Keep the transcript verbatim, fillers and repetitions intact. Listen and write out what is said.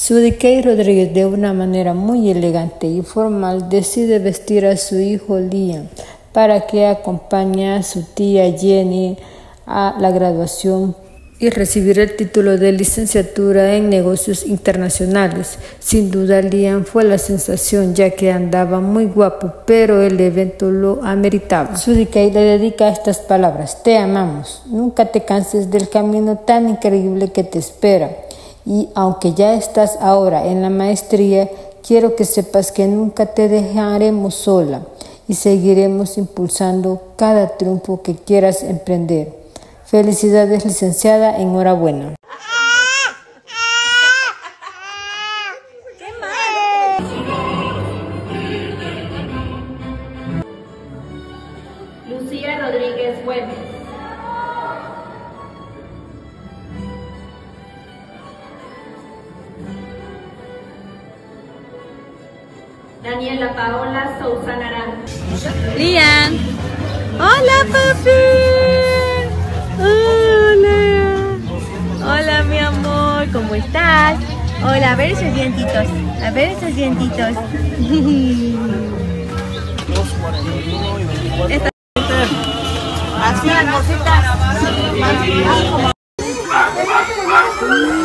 Sudikey Rodríguez, de una manera muy elegante y formal, decide vestir a su hijo Liam para que acompañe a su tía Jenny a la graduación y recibir el título de licenciatura en negocios internacionales. Sin duda, Liam fue la sensación, ya que andaba muy guapo, pero el evento lo ameritaba. Sudikey le dedica estas palabras: te amamos, nunca te canses del camino tan increíble que te espera. Y aunque ya estás ahora en la maestría, quiero que sepas que nunca te dejaremos sola y seguiremos impulsando cada triunfo que quieras emprender. Felicidades, licenciada, enhorabuena. Lucía Rodríguez Güemes. Daniela Paola Sousa Naranjo. Liam. Hola, papi. Hola. Hola, mi amor. ¿Cómo estás? Hola, a ver esos dientitos. A ver esos dientitos. Esta... Así, cositas.